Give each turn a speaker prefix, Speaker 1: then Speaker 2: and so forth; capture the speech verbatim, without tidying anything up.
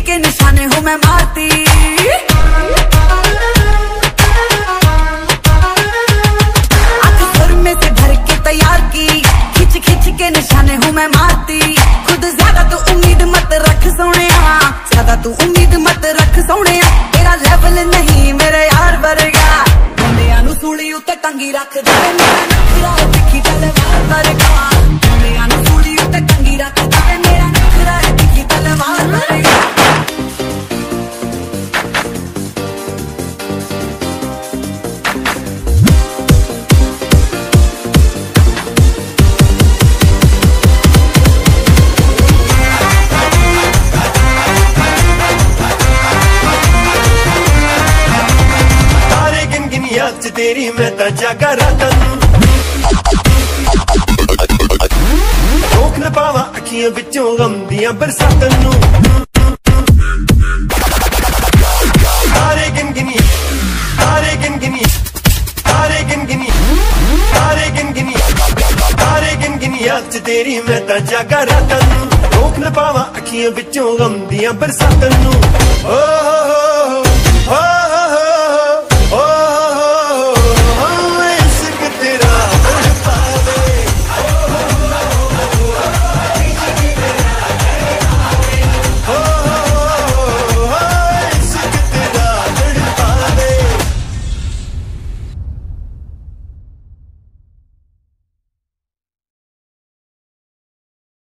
Speaker 1: के निशाने हूँ मैं मारती। आंख सुर में से भर के तैयार की, खिंच खिंच के निशाने हूँ मैं मारती। खुद ज्यादा तू उम्मीद मत रख सोनिया, ज्यादा तू उम्मीद मत रख सोनिया। तेरा लेवल नहीं मेरे यार वर्गा, मुंडियां नू सूली उत्ते टंगी रख दे मेरा नखरा दिखी तलवार वर्गा। मुंडियां नू सूली उत्ते टंगी रख दे मेरा नखरा दिखी तलवार वर्गा।
Speaker 2: तेरी मैं ता जागा रातन, रोक न पावा अखियां विचों गम दियां बरसातन नू। तारे गिन गिनी तारे गिन गिनी तारे गिन गिनी तारे गिन गिनी तारे गिन गिनी याद च तेरी मैं ता जागा रातन, रोक न पावा अखियां विचों गम दियां बरसातन नू। ओ